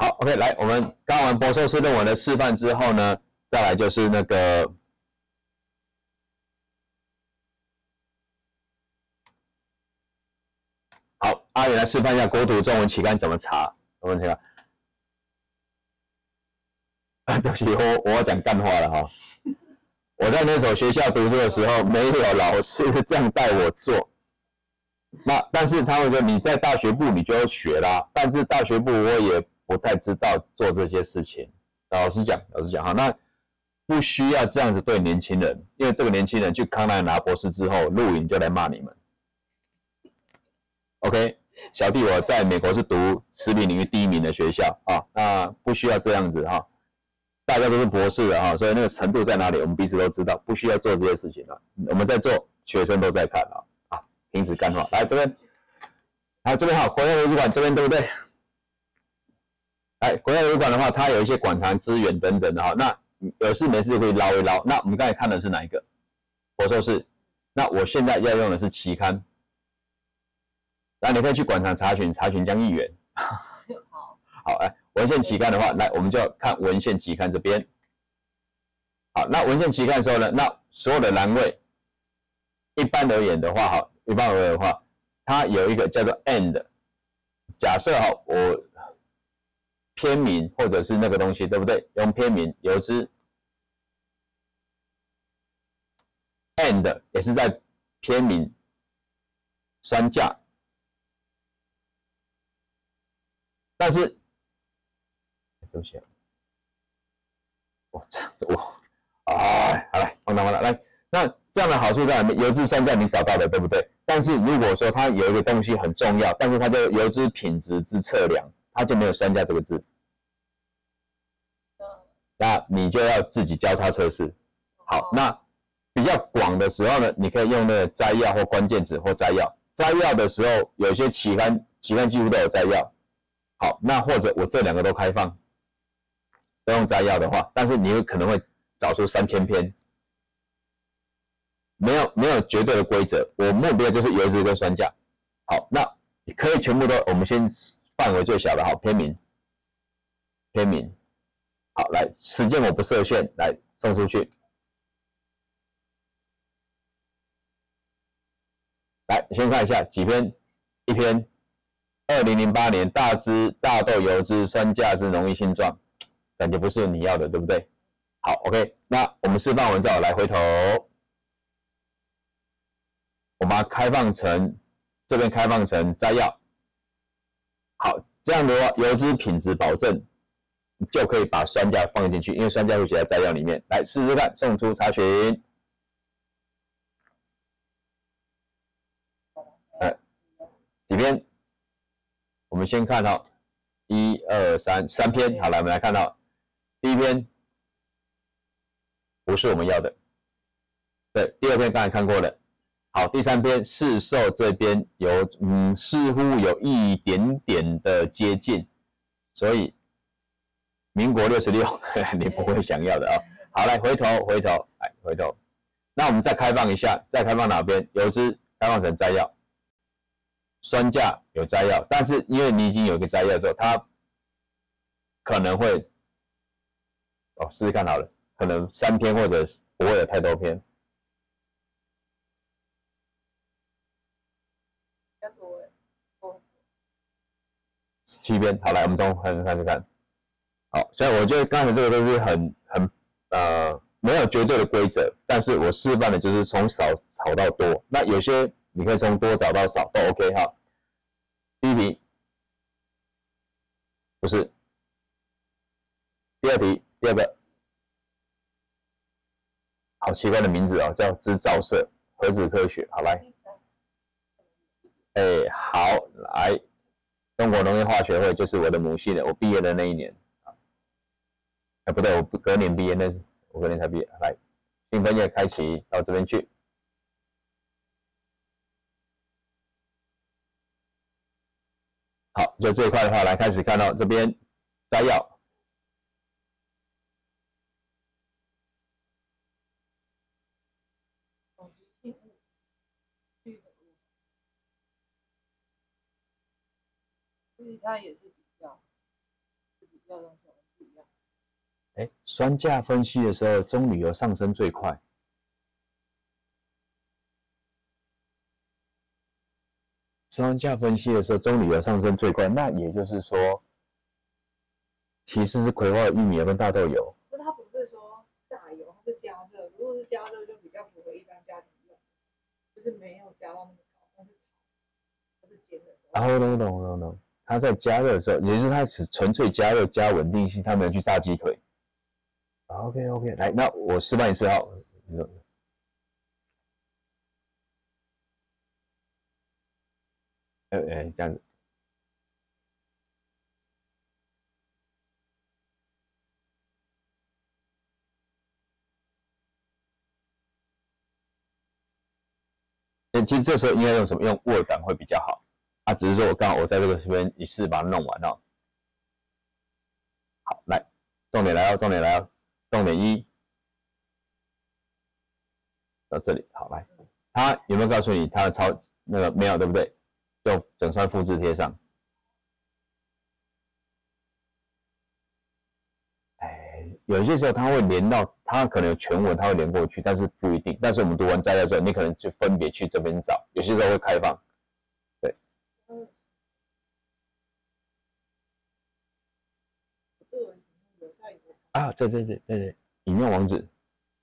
好 ，OK， 来，我们刚完博硕士论文的示范之后呢，再来就是那个，好，阿宇来示范一下国土中文期刊怎么查。中文期刊，对不起，我要讲干话了哈。我在那所学校读书的时候，没有老师这样带我做。但是他们说你在大学部你就要学啦，但是大学部我也不太知道做这些事情。老实讲哈，那不需要这样子对年轻人，因为这个年轻人去康奈拿博士之后，录影就来骂你们。OK， 小弟我在美国是读食品领域第1名的学校啊，那不需要这样子哈，大家都是博士的哈，所以那个程度在哪里，我们彼此都知道，不需要做这些事情了。我们在做，学生都在看啊。停止干话，来这边，好，这边好，国家图书馆这边对不对？来，国家图书馆的话，它有一些馆藏资源等等的哈，那有事没事可以捞一捞。那我们刚才看的是哪一个？博硕士。那我现在要用的是期刊。那你可以去馆藏查询江议员。好，来文献期刊的话，来我们就看文献期刊这边。好，那文献期刊的时候呢，那所有的栏位，一般而言的话，它有一个叫做 end。假设我篇名或者是那个东西，对不对？用篇名邮资 and 也是在篇名酸价，但是对不起，好来，放大来，那这样的好处在哪里？邮资酸价你找到的，对不对？但是如果说它有一个东西很重要，但是它就邮资品质之测量，它就没有酸价这个字，那你就要自己交叉测试。好，那比较广的时候呢，你可以用那个摘要或关键字或摘要。摘要的时候，有些期刊几乎都有摘要。好，那或者我这2个都开放，都用摘要的话，但是你有可能会找出3000篇。没有绝对的规则，我目标就是邮资跟酸价。好，那你可以全部都，我们先范围最小的，好，篇名，好，来，时间我不设限，来送出去。来，先看一下几篇，一篇，2008年大豆油脂酸价之农业性状，感觉不是你要的，对不对？好 ，OK， 那我们示范完之后来回头。我把它开放成这边开放成摘要，好，这样的话油脂品质保证，你就可以把酸价放进去，因为酸价会写在摘要里面。来试试看，送出查询。几篇？我们先看到1、2、3篇，好了，我们来看到第一篇不是我们要的，对，第2篇刚才看过了。好，第3篇市售这边似乎有一点点的接近，所以民国66你不会想要的啊。好，来回头，那我们再开放一下，再开放哪边？油脂开放成摘要，酸价有摘要，但是因为你已经有一个摘要之后，它可能会试试看好了，可能3篇或者不会有太多篇。7篇，好，来我们从开始看。好，所以我觉得刚才这个都是很没有绝对的规则，但是我示范的就是从少找到多。那有些你可以从多找到少都 OK 哈。第一题不是，第2题，第2个，好奇怪的名字哦，叫制造社核子科学。好来，好来。中国农业化学会就是我的母系的，我毕业的那一年，不对，我隔年毕业，那是我隔年才毕业。来，新分页开启到这边去。好，就这一块的话，来开始看到这边摘要。 所以它也是比较。 要用什么不一样？ 哎，酸价分析的时候，棕榈油上升最快。酸价分析的时候，棕榈油上升最快，那也就是说，其实是葵花玉米油跟大豆油。 那它不是说炸油，它是加热。如果是加热，就比较符合一般家庭用，就是没有加到那么高，但是炒或是煎的时候。 哦，懂。它在加热的时候，也就是它只纯粹加热加稳定性，它没有去炸鸡腿。OK， 来，那我示范一次哈。这样子。其实这时候应该用什么？用 Word 档会比较好。啊，只是说我刚好我在这个这边一次把它弄完哦。好，来，重点来哦，重点一到这里。好，来，它有没有告诉你它的那个没有，对不对？就整串复制贴上。有些时候它会连到，它可能有全文，它会连过去，但是不一定。但是我们读完摘要之后，你可能就分别去这边找，有些时候会开放。对。啊，这，引用网址。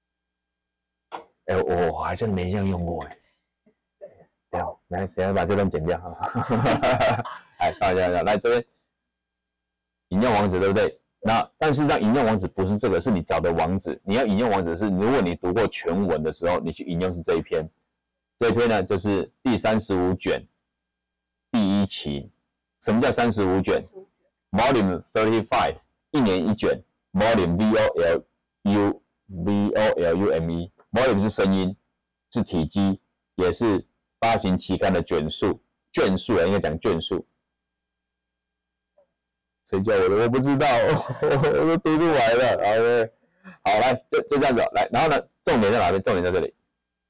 我还真没这样用过等下把这段剪掉哈。来，大家来这边引用网址，对不对？那但是让引用网址不是这个，是你找的网址。你要引用网址是，如果你读过全文的时候，你去引用是这一篇。这一篇呢，就是第35卷第1期。什么叫35卷 ？Volume 35，一年一卷。Volume VOLUME， Volume 是声音，是体积，也是发行期刊的卷数啊，应该讲卷数。谁叫我的？我不知道，我都读不完了。好，来，就这样子，来，然后呢，重点在哪边？重点在这里。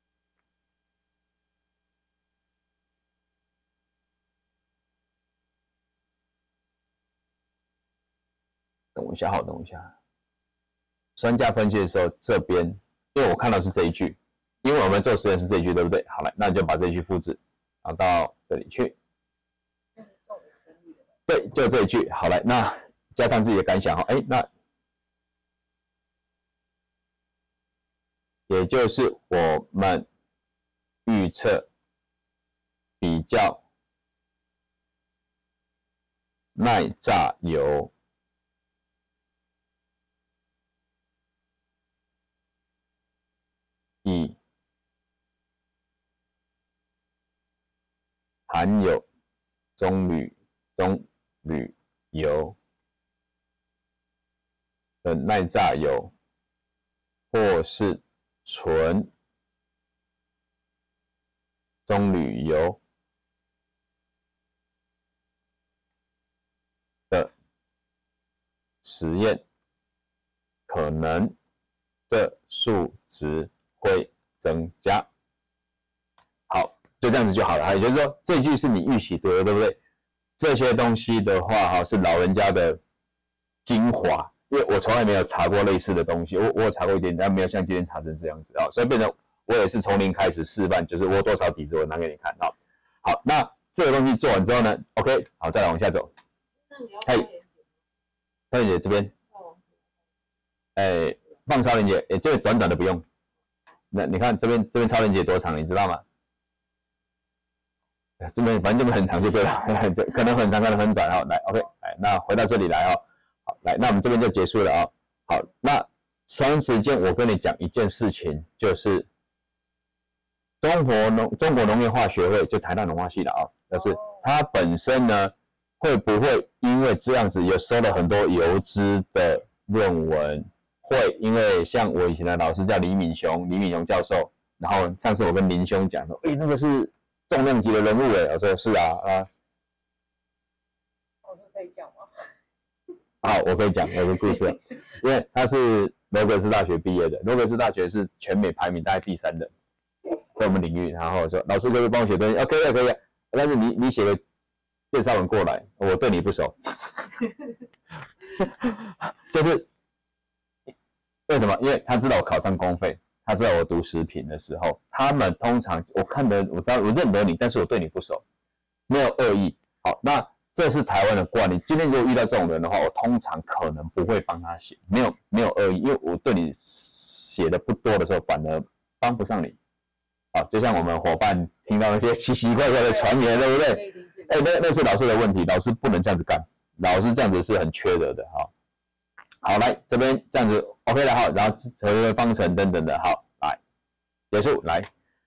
等我一下，等我一下。酸价分析的时候，这边，因为我看到是这一句，因为我们做实验是这一句，对不对？好，来，那你就把这一句复制，然后到这里去。对，就这一句。好，来，那加上自己的感想哈，那也就是我们预测比较耐榨油以含有棕榈油的耐榨油，或是纯棕榈油的实验，可能这数值会增加。好，就这样子就好了。也就是说，这句是你预习读的，对不对？这些东西的话，是老人家的精华，因为我从来没有查过类似的东西，我有查过一点，但没有像今天查成这样子啊，所以变成我也是从零开始示范，就是我有多少底子我拿给你看啊。好，那这个东西做完之后呢 ，OK， 好，再来往下走。 那你要放链接， 超链接这边，放超链接，这个短短的不用。那你看这边超链接多长，你知道吗？这边反正这边很长就对了，可能很长，可能很短哦。来 ，OK， 来，那回到这里来哦。好，来，那我们这边就结束了啊。好，那同时间我跟你讲一件事情，就是中国农业化学会就台大农化系的啊，就是它本身呢会不会因为这样子有收了很多油脂的论文？会，因为像我以前的老师叫李敏雄教授，然后上次我跟林兄讲说，那个是重量级的人物我说是啊。 我可以讲吗？ 好，我可以讲有个故事，因为他是罗格斯大学毕业的，罗格斯大学是全美排名大概第3的，在我们领域。然后说老师可不可以帮我写东西？可以啊，但是你写个介绍文过来，我对你不熟。 就是为什么？因为他知道我考上公费，他知道我读食品的时候，他们通常我认得你，但是我对你不熟，没有恶意。好，那这是台湾的惯例。今天如果遇到这种人的话，我通常可能不会帮他写，没有恶意，因为我对你写的不多的时候，反而帮不上你。啊，就像我们伙伴听到那些奇奇怪怪的传言，对不对？那是老师的问题，老师不能这样子干，老师这样子是很缺德的。好，来这边这样子 OK 了哈，然后成为方程等等的，好，来结束，来，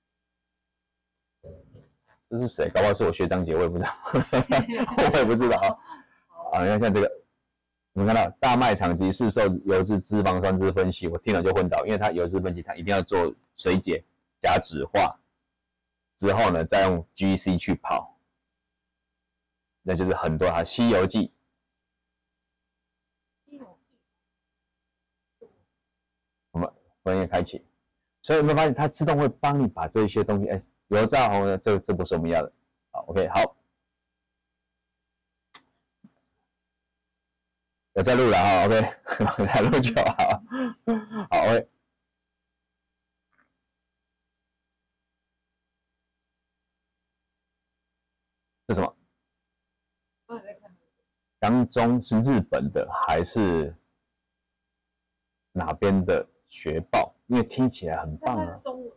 这是谁？搞不好是我学长姐，我也不知道，我也不知道啊。你看像这个，你看到大卖场及市售油脂脂肪酸脂分析，我听了就昏倒，因为它油脂分析它一定要做水解加酯化之后呢，再用 GC 去跑，那就是很多它吸油剂。分页开启，所以你会发现它自动会帮你把这些东西，油炸红呢，这不是我们要的。好 ，OK， 好，我在录了哈 ，OK， 在录就好，好 ，OK。是什么？当中是日本的还是哪边的学报？因为听起来很棒啊。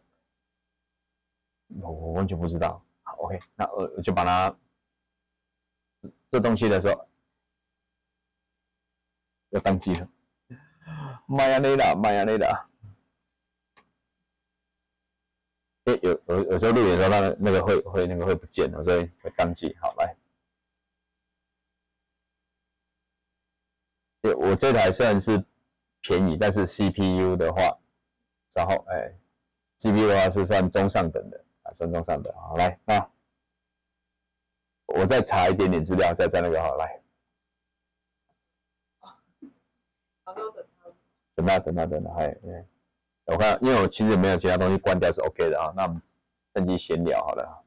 我完全不知道。好 ，OK， 那我就把它这东西的时候要当机了。妈呀，累了。有时候录影的时候，那个会不见了，所以会宕机。好，来。我这台虽然是便宜，但是 CPU 的话，然后CPU 的话是算中上等的啊，算中上等。好，来啊，我再查一点点资料，再那个好来。等他，我看，因为我其实没有其他东西关掉是 OK 的啊，那我们趁机闲聊好了。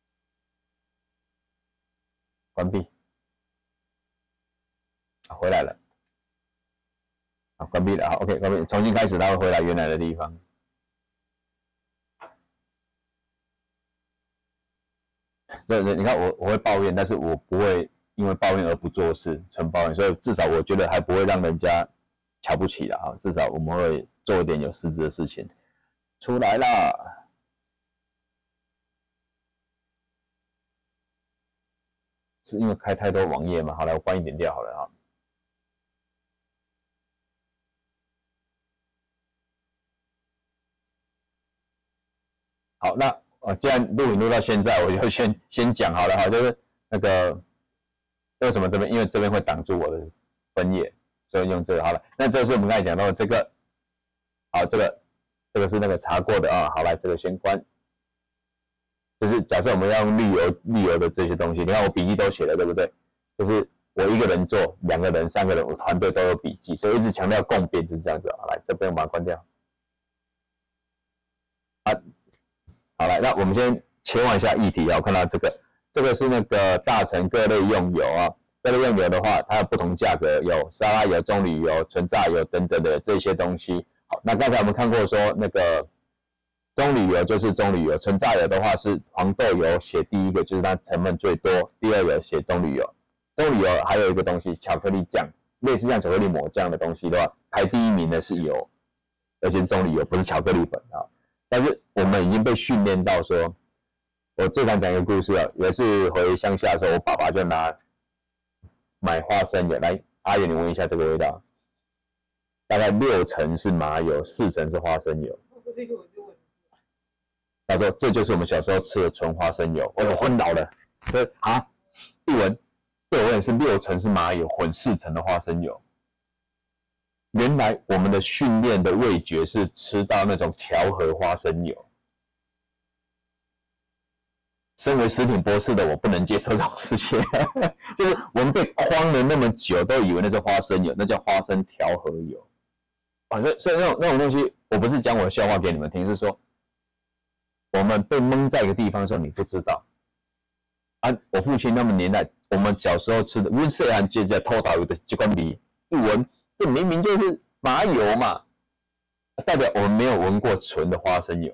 关闭，回来了。好，关闭了，好 ，OK， 关闭，重新开始，它会回来原来的地方。你看我会抱怨，但是我不会因为抱怨而不做事，纯抱怨，所以至少我觉得还不会让人家瞧不起啦，至少我们会做一点有实质的事情。出来啦！是因为开太多网页嘛？好了，我关一点掉好了哈。好，那既然录影录到现在，我就先讲好了哈，就是那个为什么这边，因为这边会挡住我的分页，所以用这个好了。那这是我们刚才讲到的这个，好，这个是那个查过的啊。好，来这个先关，就是假设我们要用滤油的这些东西，你看我笔记都写了，对不对？就是我一个人做，2个人、3个人，我团队都有笔记，所以一直强调共编就是这样子。好，来这边我把它关掉。好了，那我们先切换一下议题啊。我看到这个是那个大成各类用油啊，各类用油的话，它有不同价格，有沙拉油、棕榈油、纯榨油等等的这些东西。好，那刚才我们看过说那个棕榈油就是棕榈油，纯榨油的话是黄豆油写第一个，就是它成分最多，第二个写棕榈油。棕榈油还有一个东西，巧克力酱，类似像巧克力抹酱的东西的话，排第一名的是油，而且是棕榈油，不是巧克力粉啊。但是我们已经被训练到说，我最常讲一个故事啊，有一次回乡下的时候，我爸爸就买花生油来，阿姨你闻一下这个味道，大概60%是麻油，4%是花生油。他说这就是我们小时候吃的纯花生油，我昏倒了。所以一闻，对我也是60%是麻油，混4%的花生油。原来我们的训练的味觉是吃到那种调和花生油。身为食品博士的我不能接受这种事情，就是我们被框了那么久，都以为那是花生油，那叫花生调和油。所以那种东西，我不是讲我的笑话给你们听，是说我们被蒙在一个地方的时候，你不知道。我父亲那么年代，我们小时候吃的，阮细汉食偷豆油的这款味。 一闻，这明明就是麻油嘛，代表我们没有闻过纯的花生油。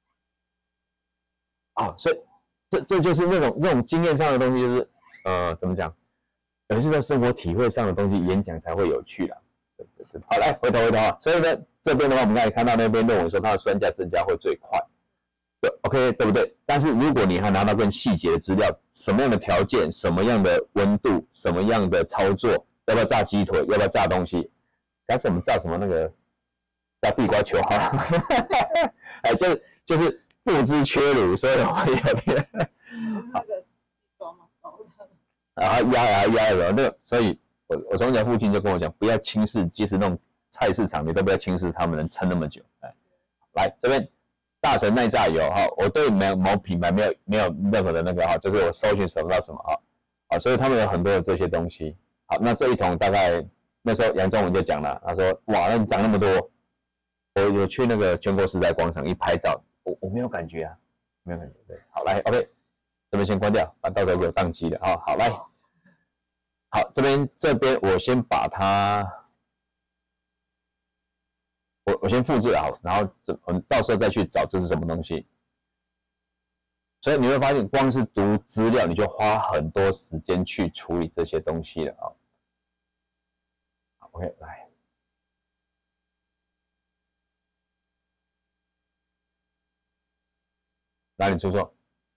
啊，所以这就是那种经验上的东西，就是怎么讲？有些在生活体会上的东西，演讲才会有趣啦。对，好，来回头啊。所以呢，这边的话，我们刚才看到那边论文说它的酸价增加会最快，对 ，OK， 对不对？但是如果你还拿到更细节的资料，什么样的条件、什么样的温度、什么样的操作，要不要炸鸡腿，要不要炸东西？但是我们炸什么那个炸地瓜球哈，哎，就是不知缺乳，所以会有点那个装嘛高的， 然后压的，那所以我从小父亲就跟我讲，不要轻视，即使那种菜市场，你都不要轻视他们能撑那么久。哎，来这边大成耐炸油哈，我对某品牌没有任何的那个哈，就是我搜寻找不到什么啊，所以他们有很多的这些东西。好，那这一桶大概那时候杨忠文就讲了，他说哇，那你涨那么多，我去那个全国时代广场一拍照，我没有感觉啊，没有感觉。对，好来 OK。这边先关掉，把到时候给我宕机了啊！好，来，好，这边我先把它，我先复制好，然后我们到时候再去找这是什么东西。所以你会发现，光是读资料你就花很多时间去处理这些东西了啊。OK， 来，哪里出错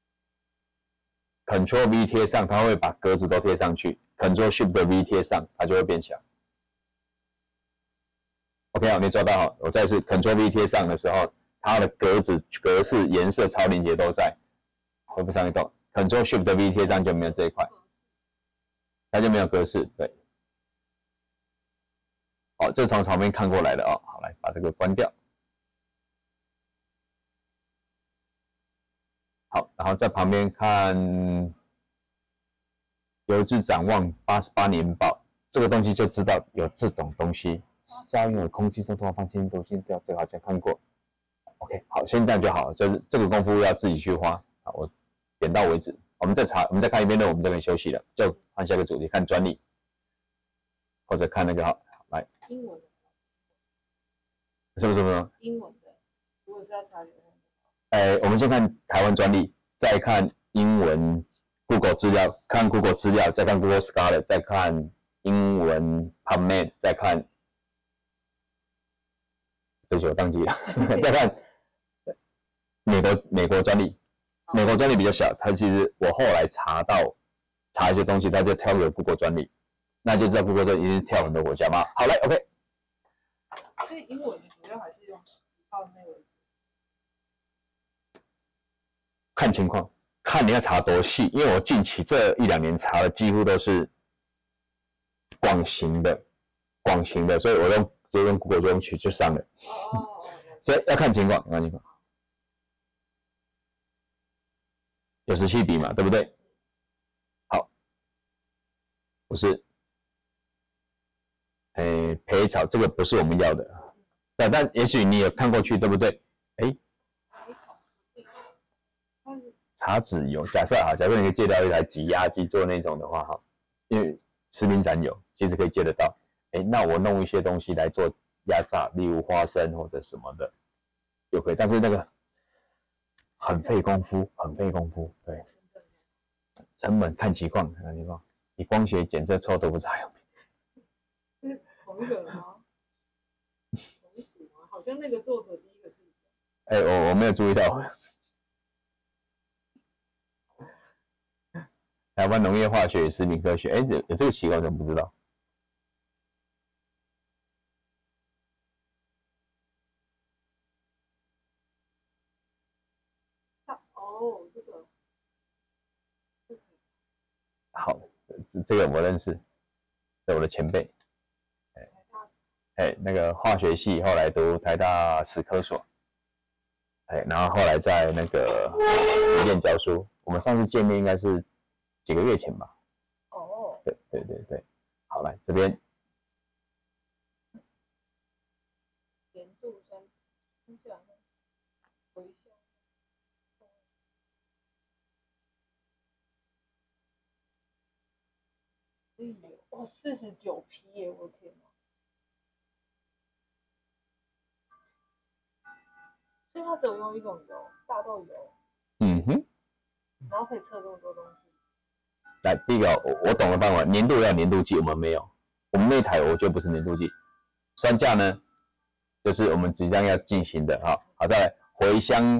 ？Ctrl V 贴上，它会把格子都贴上去。Ctrl Shift V 贴上，它就会变小。OK 好，你抓到好，我再次 Ctrl V 贴上的时候，它的格式、颜色、超连接都在，会不上一动。Ctrl Shift V 贴上就没有这一块，它就没有格式。对，好，这从旁边看过来的哦。好，来把这个关掉。好，然后在旁边看邮资展望88年报，这个东西就知道有这种东西。下运有空气中通放氢毒性掉，这个好像看过。OK， 好，先这样就好了，就是这个功夫要自己去花。好，我点到为止。我们再看一遍论文，我们这边休息了，就换下一个主题，看专利，或者看那个好，来。 英文的。 是不是？ 英文的，如果是要查原我们先看台湾专利，再看英文 Google 资料，看 Google 资料，再看 Google Scholar， 再看英文 PubMed， 再看。对不起，我宕机了。再看美国专利，美国专利比较小，它其实我后来查一些东西，它就挑了 Google 专利，那就知道 Google 专利一定跳很多国家嘛。好来 ，OK。 所以英文的主要还是用靠那个。 看情况，看你要查多细，因为我近期这1-2年查的几乎都是广型的，所以我直接用 Google 就用就上了。所以要看情况，看情况。有17笔嘛，对不对？好，不是，培草这个不是我们要的，但也许你有看过去，对不对？茶籽油，假设你可以借到一台挤压机做那种的话，哈，因为食品展有，其实可以借得到。那我弄一些东西来做压榨，例如花生或者什么的，就可以。但是那个很费功夫，对。成本看情况，以光学检测臭豆腐茶有名。 是同一个人吗？同一组吗？好像那个作者第一个是。 我没有注意到。台湾农业化学与食品科学，有这个期我怎么不知道？ 哦，这个。 好，这个我认识，是我的前辈。那个化学系后来读台大史科所，然后后来在那个实验教书。我们上次见面应该是几个月前吧？ 哦， 对，好，来这边。 盐度酸，回香。哦，49批耶！我的天哪！ 它只有用一种油，大豆油， 嗯哼， 然后可以测这么多东西。 来，第一个我懂了办法，粘度要粘度计，我们没有，我们那台我就不是粘度计。酸价呢，就是我们即将要进行的哈。好，再来茴香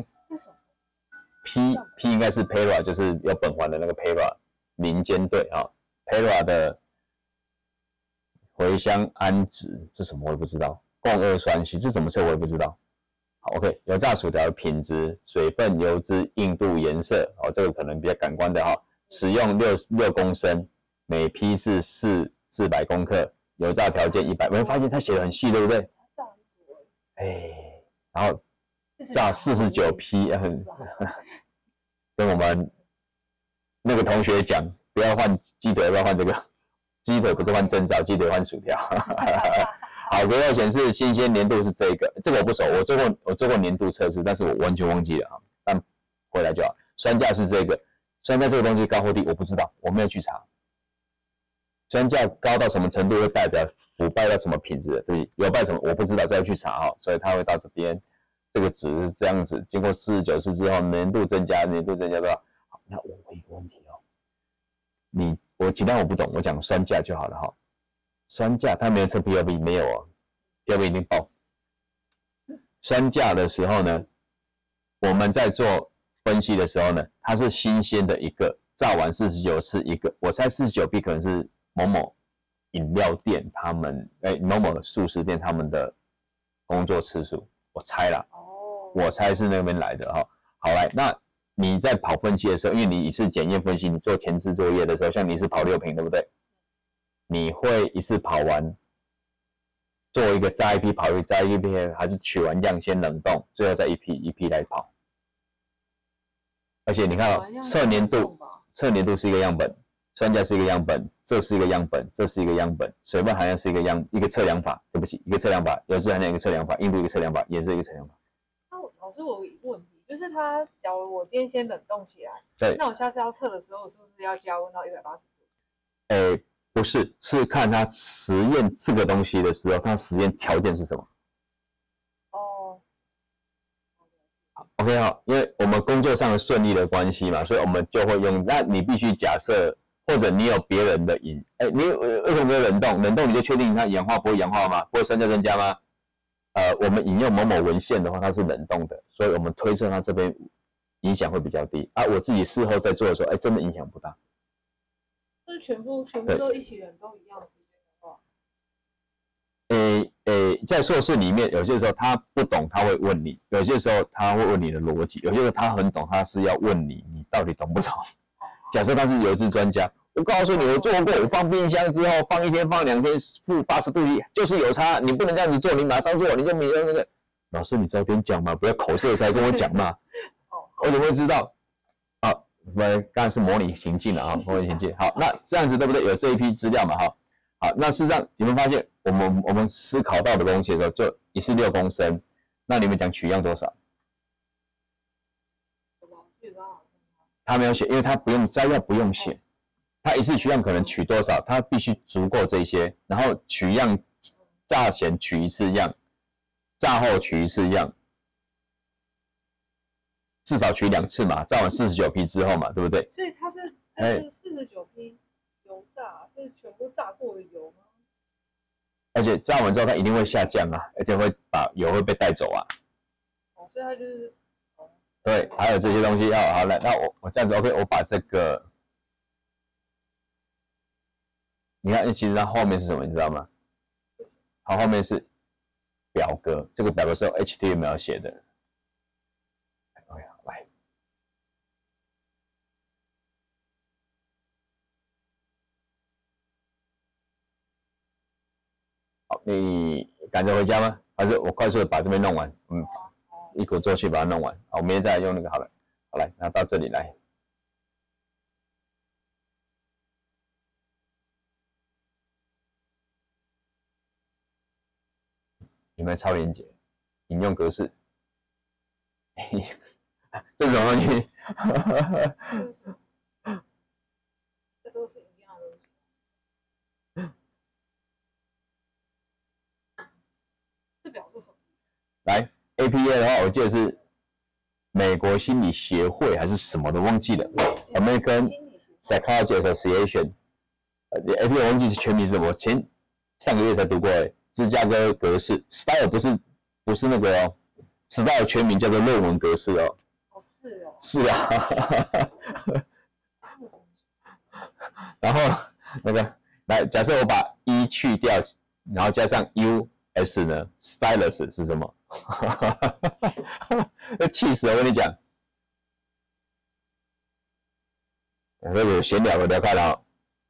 P 应该是 Para， 就是有苯环的那个 Para 零尖队啊 ，Para 的茴香胺酯这什么我也不知道，共二酸烯这怎么测我也不知道。好 ，OK， 油炸薯条的品质、水分、油脂、硬度、颜色，哦，这个可能比较感官的哈。使用6公升，每批是400公克，油炸条件100。我会发现他写的很细，对不对？哎，然后炸49批，跟我们那个同学讲，不要换鸡腿，不要换这个，鸡腿不是换证照，鸡腿换薯条。好，给我显示新鲜粘度是这个我不熟，我做过粘度测试，但是我完全忘记了啊，但回来就好。酸价是这个。酸价这个东西高或低我不知道，我没有去查。酸价高到什么程度会代表腐败到什么品质？对，有败什么我不知道，这要去查哈。所以它会到这边，这个值是这样子。经过49次之后，粘度增加多少？好，那我问一个问题哦，我尽量我不懂，我讲酸价就好了哈。酸价它没有测 PLV 没有哦 ，PLV 已经爆。酸价的时候呢，我们在做分析的时候呢，它是新鲜的一个，炸完49次一个，我猜49P 可能是某某饮料店他们，某某素食店他们的工作次数，我猜啦，我猜是那边来的哈。好来，那你在跑分析的时候，因为你一次检验分析，你做前置作业的时候，像你是跑6瓶，对不对？你会一次跑完，做一个炸一批跑一炸一批，还是取完样先冷冻，最后再一批一批来跑？而且你看哦，测粘度是一个样本，酸价是一个样本，这是一个样本，这是一个样本，水分含量是一个测量法，对不起，一个测量法，油脂含量一个测量法，硬度一个测量法，颜色一个测量法。 老师，我有一个问题，就是它，假如我今天先冷冻起来， 对， 那我下次要测的时候，是不是要加温到180度？ 不是，是看它实验这个东西的时候，它实验条件是什么。OK 好，因为我们工作上的顺利的关系嘛，所以我们就会用。那你必须假设，或者你有别人的你为什么要冷冻？冷冻你就确定它氧化不会氧化吗？不会酸价增加吗？我们引用某某文献的话，它是冷冻的，所以我们推测它这边影响会比较低。啊，我自己事后在做的时候，真的影响不大。 就是全部都一起冷冻一样的时间的话。 在硕士里面，有些时候他不懂，他会问你；有些时候他会问你的逻辑；有些时候他很懂，他是要问你到底懂不懂。假设他是油脂专家，我告诉你，我做过，我放冰箱之后放1天、放2天，负80度就是有差，你不能这样子做，你马上做，你就没有那个。老师，你早点讲嘛，不要口舌才跟我讲嘛。我怎么会知道？好，刚才是模拟情境了啊，模拟情境。好，那这样子对不对？有这一批资料嘛，哈。好，那事实上你们发现，我们思考到的东西的时候，就一次6公升，那你们讲取样多少？他没有写，因为他不用摘要不用写，他一次取样可能取多少，他必须足够这些，然后取样炸前取1次样，炸后取1次样，至少取2次嘛，炸完49批之后嘛，对不对？ 所以它是49批油炸，是全部炸过的油吗？ 而且炸完之后它一定会下降啊，而且会把油会被带走啊。 所以它就是对，还有这些东西要好了。那我这样子 OK， 我把这个，你看，其实它后面是什么，你知道吗？好，后面是表格，这个表格是用 HTML 写的。OK， 来。好，你赶着回家吗？还是我快速的把这边弄完？一鼓作气把它弄完。好，我明天再来用那个好了。好，来，那到这里来。有没有超连结？引用格式。这是什么东西？ 这都是一样的东西。这表是什么？ 来 ，APA 的话，我记得是美国心理协会还是什么的忘记了 ，American Psychology Association， AP 我忘记全名是什么，上个月才读过哎，芝加哥格式 ，style 不是那个哦 ，style 全名叫做论文格式哦。 哦，是哦。 是啊。然后那个来，假设我把 E 去掉，然后加上 US 呢 ，stylus 是什么？要气死了！我跟你讲，这个闲聊我聊开了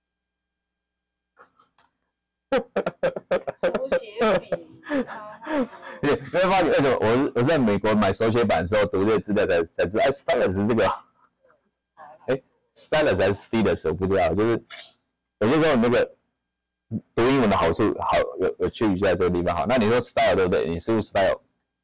手写笔。 你会发现为什么我在美国买手写版的时候读这些资料才知道，哎 ，stylus 是这个，哎 ，stylus 还是 stylus 我不知道，就是有些时候那个读英文的好处好有趣一下这个地方好。那你说 style 对不对？你输入 style。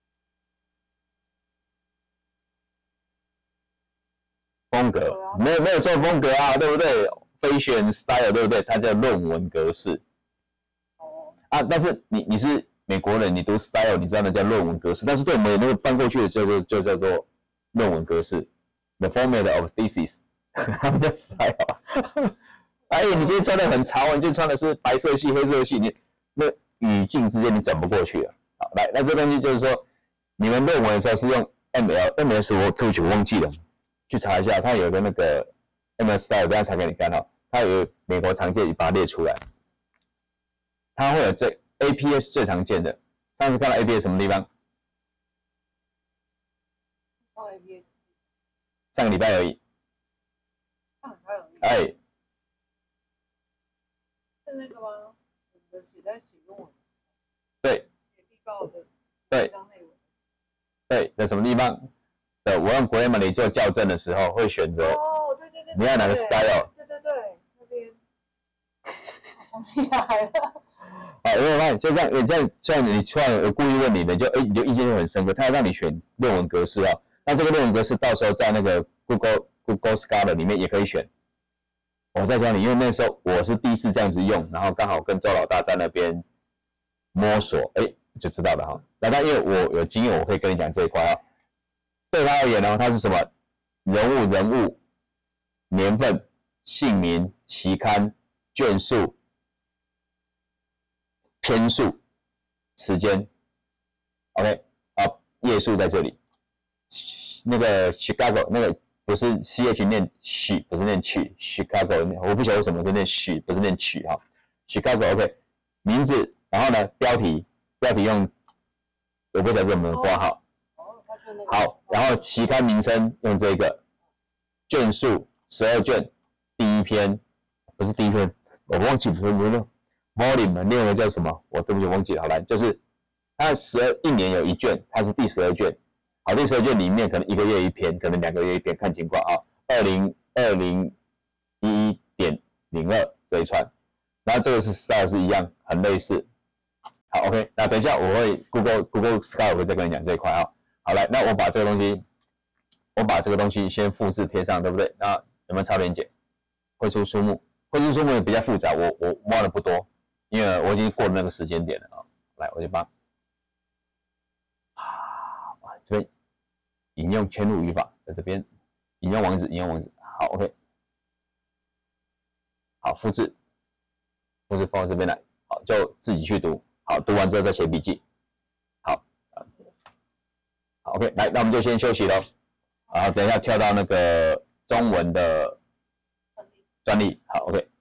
风格没有做风格啊，对不对？非选 style 对不对？它叫论文格式。啊，但是你是美国人，你读 style， 你知道那叫论文格式，但是对我们那个翻过去的就叫做论文格式 ，the format of thesis， 他们叫 style。哎，你今天穿的很潮，你今天穿的是白色系、黑色系，你那语境之间你转不过去了。好，来，那这东西就是说，你们论文的时候是用 MS， 对不起，我忘记了。去查一下，它有个那个 MS style， 等下查给你看哈。它有美国常见，你把它列出来。它会有这 APS 最常见的。上次看到 APS 什么地方？上个礼拜而已。哎。 是那个吗？我们写在写论文。 对。 写地告的。 对。对，在什么地方？对，我用 Grammarly 做校正的时候，会选择对， 你要哪个 style？ 对，那边好厉害了。 好，因为发现就这样，像你突然有故意问你的，你就意见就很深刻，他要让你选论文格式啊。那这个论文格式到时候在那个 Google Scholar 里面也可以选。我再教你，因为那时候我是第一次这样子用，然后刚好跟周老大在那边摸索，就知道了哈。那因为我有经验，我可以跟你讲这一块啊。对他而言呢，它是什么？人物、年份、姓名、期刊、卷数、篇数、时间 ，OK， 页数在这里。那个 Chicago 那个不是 CH 念许，不是念曲 ，Chicago 我不晓得为什么是念许，不是念曲哈。Chicago OK， 名字，然后呢标题用我不晓得怎么挂号。好，然后期刊名称用这个，卷数12卷，第一篇不是第一篇，我忘记了 volume 另外一个叫什么？我对不起忘记了。好来，就是它一年有一卷，它是第12卷。好，第12卷里面可能1个月一篇，可能2个月一篇，看情况啊。2011.02这一串，然后这个是 style 是一样，很类似。好 ，OK， 那等一下我会 Google Scholar 会再跟你讲这一块啊。好，来，那我把这个东西先复制贴上，对不对？那有没有超连结？绘出书目也比较复杂，我挖的不多，因为我已经过了那个时间点了啊。来，我就把这边引用嵌入语法，在这边引用网址，好 ，OK， 好，复制放到这边来，好，就自己去读，好，读完之后再写笔记，好。好 ，OK， 来，那我们就先休息咯。然后等一下跳到那个中文的专利，好 ，OK。